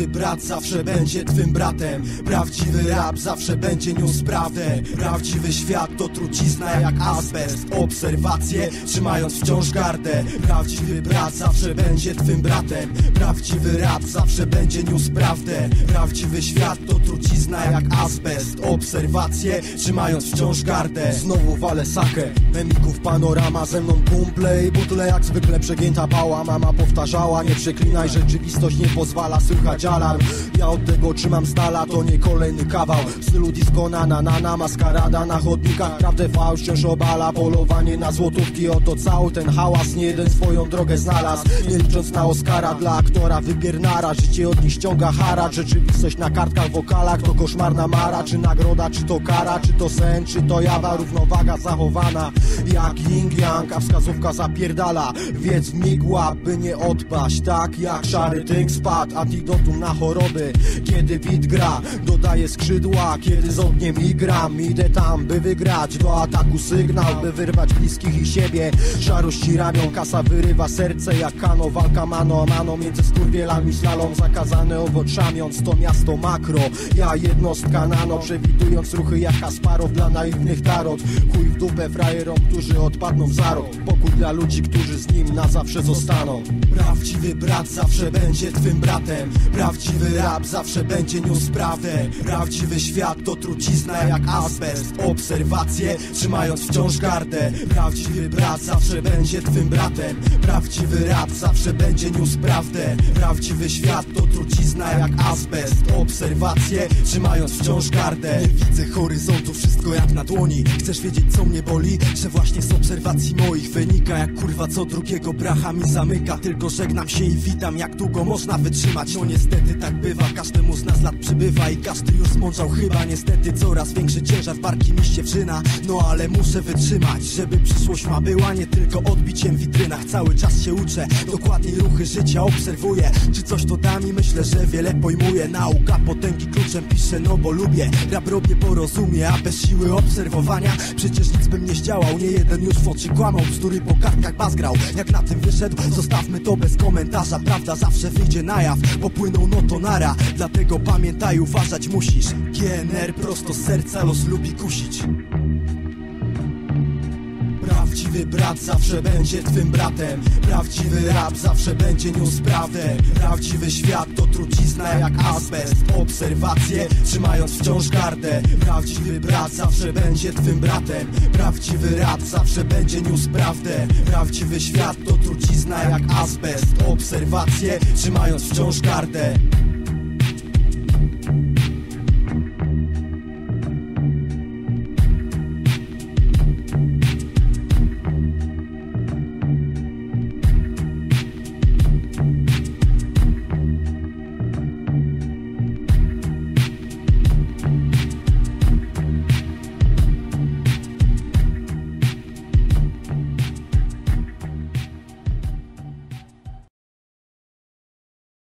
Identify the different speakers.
Speaker 1: Prawdziwy brat zawsze będzie twym bratem. Prawdziwy rap zawsze będzie niósł prawdę. Prawdziwy świat to trucizna jak azbest. Obserwacje trzymając wciąż gardę. Prawdziwy brat zawsze będzie twym bratem. Prawdziwy rap zawsze będzie niósł prawdę. Prawdziwy świat to trucizna jak azbest. Obserwacje trzymając wciąż gardę. Znowu walę sakę, memików panorama. Ze mną kumple i butle jak zwykle przegięta pała. Mama powtarzała, nie przeklinaj, rzeczywistość nie pozwala słychać alarm. Ja od tego trzymam z dala, to nie kolejny kawał. W stylu disco na maskarada na chodnikach. Prawdę fałsz wciąż obala, polowanie na złotówki. Oto cały ten hałas, nie jeden swoją drogę znalazł. Nie licząc na Oscara, dla aktora wybiernara. Życie od nich ściąga haracz. Rzeczywistość na kartkach, wokalach to koszmarna mara. Czy nagroda, czy to kara, czy to sen, czy to jawa. Równowaga zachowana jak yin-yang, a wskazówka zapierdala. Wiedz w migła, by nie odpaść. Tak jak szary tynk spadł, antidotum na choroby. Kiedy beat gra, dodaję skrzydła. Kiedy z ogniem igram, idę tam, by wygrać. Do ataku sygnał, by wyrwać bliskich i siebie. Szarości ramion, kasa wyrywa serce jak kano. Walka mano a mano między skurwielami, slalom zakazany owoczamiąc. To miasto makro, ja jednostka nano. Przewidując ruchy jak Kasparow dla naiwnych tarot. Chuj w dupę frajerom, którzy odpadną w za rok. Pokój dla ludzi, którzy z nim na zawsze zostaną. Prawdziwy brat zawsze będzie twym bratem. Prawdziwy rap zawsze będzie niósł prawdę. Prawdziwy świat to trucizna jak azbest. Obserwacje trzymając wciąż gardę. Prawdziwy brat zawsze będzie twym bratem. Prawdziwy rap zawsze będzie niósł prawdę. Prawdziwy świat to trucizna jak azbest. Obserwacje trzymając wciąż gardę. Nie widzę horyzontu, wszystko jak na dłoni. Chcesz wiedzieć co mnie boli? Że właśnie z obserwacji moich wynika jak kurwa co drugiego bracha mi zamyka. Tylko żegnam się i witam, jak długo można wytrzymać. No niestety tak bywa, każdemu z nas lat przybywa. I każdy już zmądrzał chyba, niestety coraz większy ciężar w barki mi się wrzyna. No ale muszę wytrzymać, żeby przyszłość ma była nie tylko odbiciem w witrynach. Cały czas się uczę, dokładniej ruchy życia obserwuję. Czy coś to da mi? Myślę, że wiele pojmuję. Nauka potęgi kluczem piszę, no bo lubię. Rap robię, bo rozumie, a bez siły obserwowania przecież nic bym nie zdziałał. Nie jeden już w oczy kłamał, bzdury po kartkach bazgrał. Jak na tym wyszedł, zostawmy to bez komentarza. Prawda zawsze wyjdzie na jaw, popłyną no to nara. Dlatego pamiętaj, uważać musisz. GNR prosto z serca, los lubi kusić. Prawdziwy brat zawsze będzie twym bratem. Prawdziwy rap zawsze będzie niósł prawdę. Prawdziwy świat to trucizna jak azbest. Obserwacje trzymając wciąż gardę. Prawdziwy brat zawsze będzie twym bratem. Prawdziwy rap zawsze będzie niósł prawdę. Prawdziwy świat to trucizna jak azbest. Obserwacje trzymając wciąż gardę.